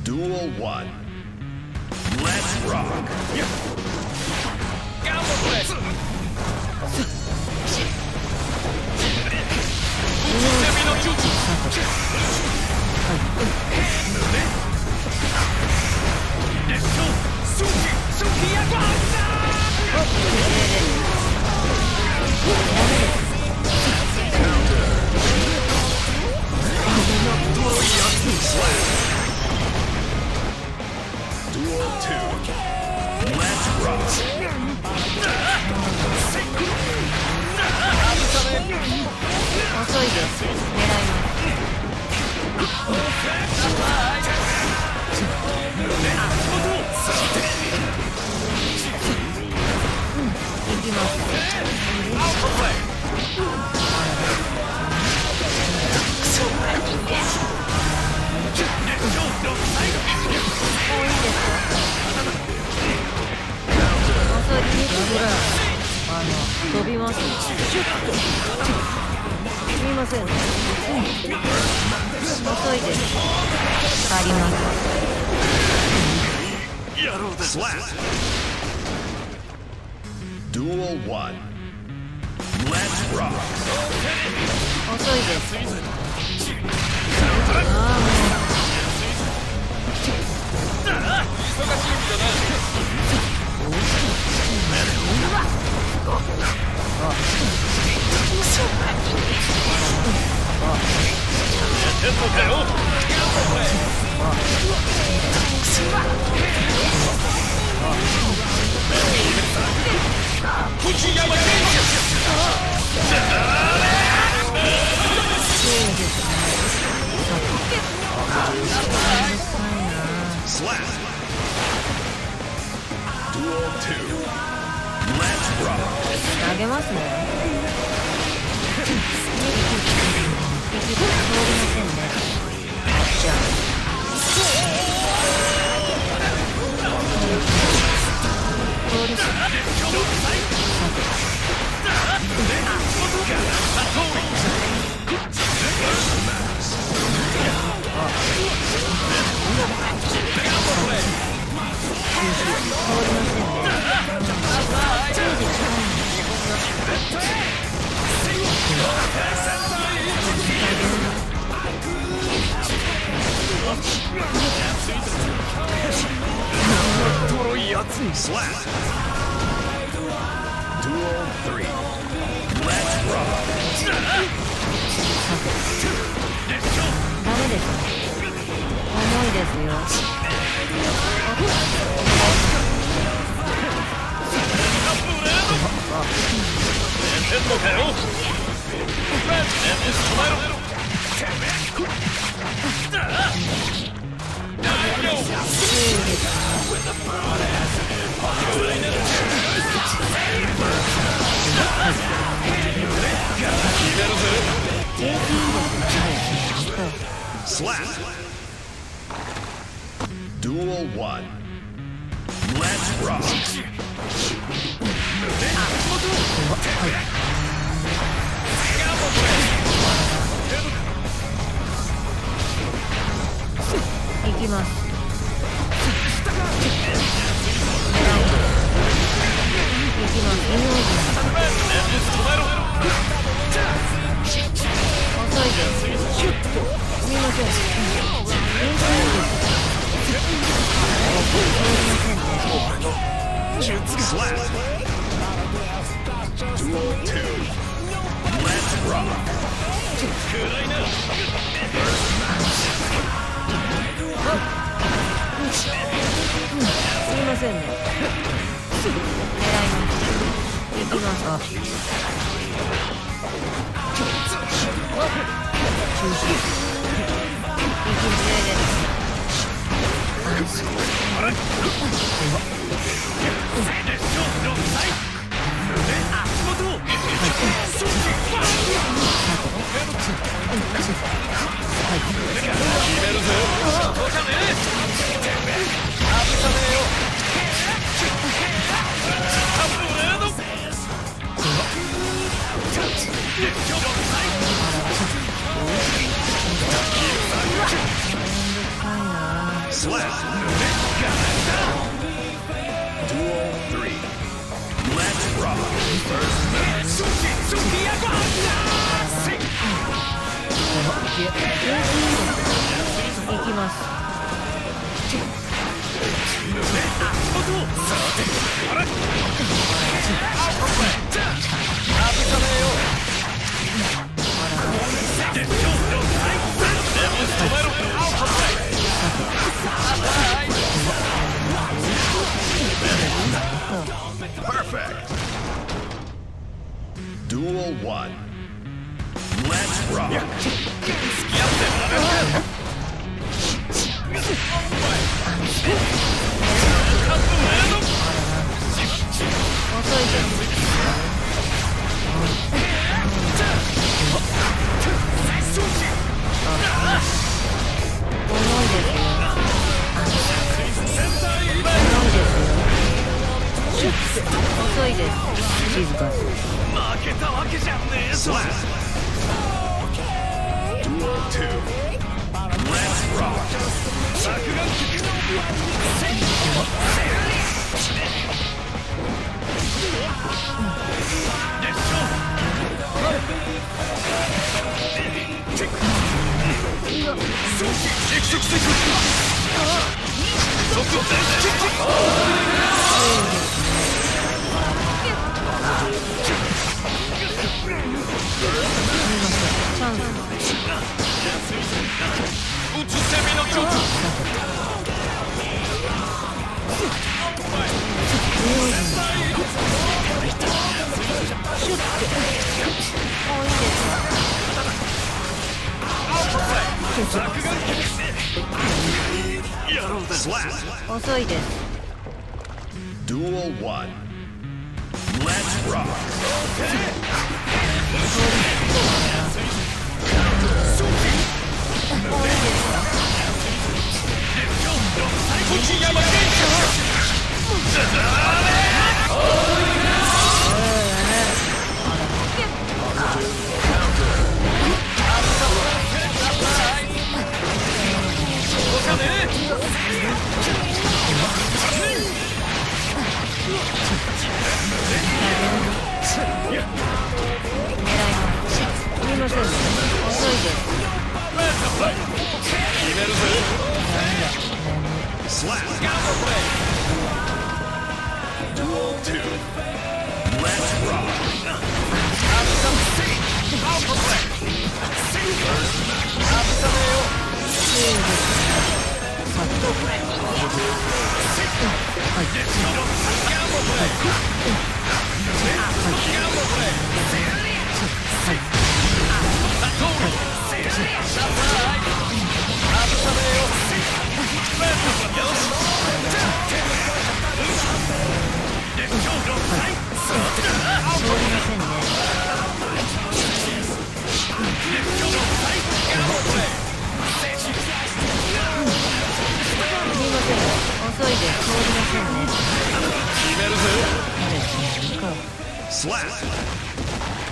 Duel 1. Let's rock. Duel 2. Let's rock. 遅いです。狙い行きます。飛びます。シュッと。すみません。遅いです。借ります。 Duel 1. Let's rock. 遅いです。 Duel 2. Let's rock. 投げますね。通りませんね。じゃあ。通ります。 Slap. Duel 3. Let's rock. ダメです。重いですよ。 Slap. Duel 1. Let's rock. 行きます。行きます。遅いです。すみません。 Slap. Duel 2. Let's rock. すみませんね。狙います。行きます。中止。行きます。 Slap. Duel 3. Let's rock. いきます。 Perfect. Duel 1. Let's rock. 遅いです。重いですよ。遅いです。静かに。 Slap. Duel 2. Let's rock. チャンス。 Slap. 遅いです。 Duel 1. Let's rock.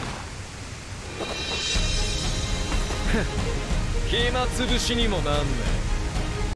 暇つぶしにもなんね